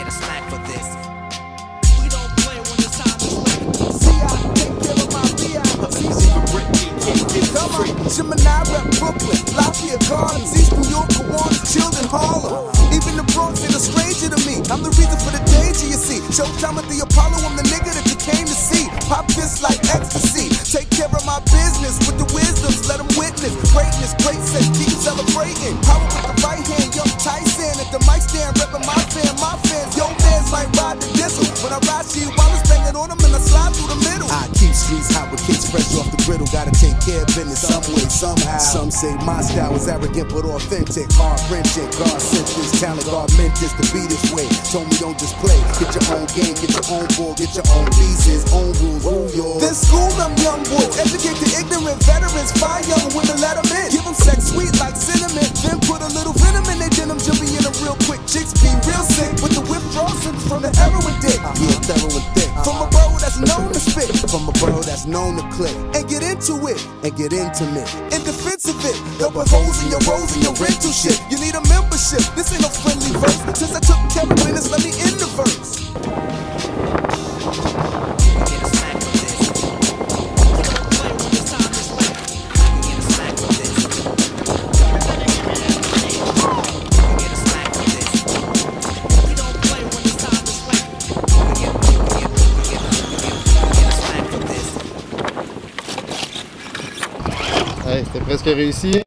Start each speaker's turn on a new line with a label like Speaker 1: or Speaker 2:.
Speaker 1: get a smack for this. We don't play when the time is late.
Speaker 2: See, I take care of my VIPs. Come on, Gemini rep Brooklyn, Lafayette Gardens, East New York, Kiwanis, children Harlem. Even the Bronx ain't a stranger to me. I'm the reason for the danger you see. Showtime at the Apollo, I'm the nigga that you came to see. Pop this like ecstasy. Take care of my business with the wisdoms, let them witness. Greatness, great set, keep celebrating. Power with the right hand, young Tyson. At the mic stand, reppin' my fans. Yo, mans might ride the diesel. When I ride, she while I'm banging on them and I slide through the middle. I keep streets hot with kicks fresh off the griddle. Gotta take care of business some way, somehow. Some say my style is arrogant but authentic. Hard friendship, God sent this talent, God meant this to be this way. Told me don't just play, get your own game, get your own ball, get your own pieces, own rules, rule yours. Then school them young boys, educate the ignorant veterans, fire young women, let them in. Give them sex sweet like cinnamon, then put a little venom in their denim, jumping in them real quick. Chicks be real sick with the withdrawal symptoms from the heroin dick. Yeah, heroin dick. From a bro that's known to spit, from a bro that's known to click. And get into it, and get intimate. In defense of it, they'll put holes in your rolls and your rental shit. You need a membership, this ain't no friendly verse. Since I took care of business, let me end the verse.
Speaker 3: Allez, c'était presque réussi.